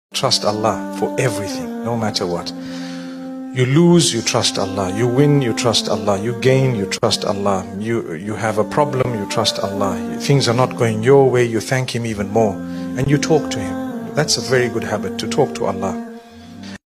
Trust Allah for everything, no matter what. You lose, you trust Allah. You win, you trust Allah. You gain, you trust Allah. You have a problem, you trust Allah. Things are not going your way, you thank Him even more. And you talk to Him. That's a very good habit, to talk to Allah.